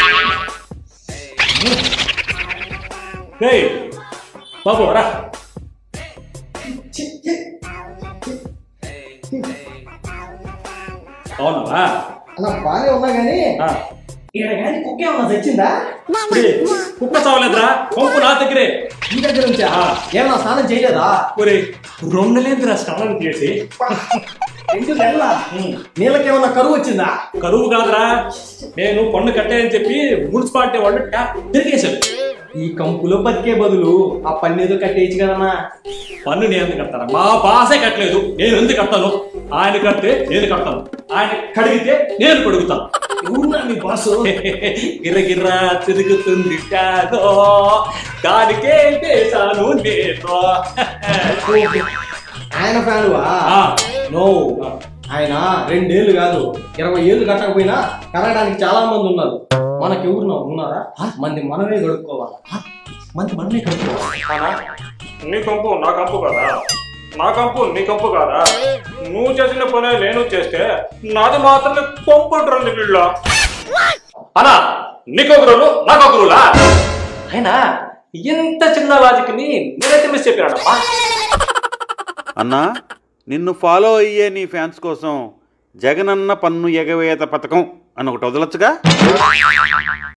బాబు రా. అవునా అలా బానే ఉన్నా గానీ ఇక్కడ కానీ కుక్క ఏమన్నా తెచ్చిందా? కుక్క చావలేదురా, పంపు నా దగ్గరే. ఈ దగ్గర నుంచా? ఏమన్నా స్నానం చేయలేదా? 2 నెలలేదురా స్నానం చేసి. 2 నెలల నీళ్ళకేమన్నా కరువు వచ్చిందా? కరువు కాదురా, నేను పన్ను కట్టాయని చెప్పి మున్సిపాలిటీ వాళ్ళు ట్యాప్ తిరిగేశారు. ఈ కంపులో బతికే బదులు ఆ పన్ను ఏదో కట్టేయచ్చు కదన్నా. పన్ను నేను ఎందుకు కడతాను? మా బాసే కట్టలేదు, నేను ఎందుకు కడతాను? ఆయన కడితే నేను కడతాను, ఆయన కడిగితే నేను కడుగుతాను. ఎవరున్నా మీ బాసు? గిర్రగిర్ర తిరుగుతుంది దానికే చేశాను నేను. ఆయన ఫ్యానువా? నో, ఆయన 2 ఏళ్ళు కాదు 20 ఏళ్ళు కట్టకపోయినా కరగడానికి చాలా మంది ఉన్నారు. మనకెవరు ఉన్నారా? మంది మనమే కడుక్కోవాలా. మంది మనమే కడుక్కోవాలా? నీ కంపు నా కంపు కదా, నా కంపు నీ కంపు కాదా? నువ్వు చేసిన పని నేను చేస్తే నాది మాత్రమే పంపు అంటారు వీళ్ళ. అనా నీకొకరులు నాకొకరులా? అయినా ఎంత చిన్న లాజిక్ ని నేనైతే మిస్ చెప్పానమ్మా. అన్నా, నిన్ను ఫాలో అయ్యే నీ ఫ్యాన్స్ కోసం జగనన్న పన్ను ఎగవేత పథకం అని ఒకటి వదలొచ్చుగా?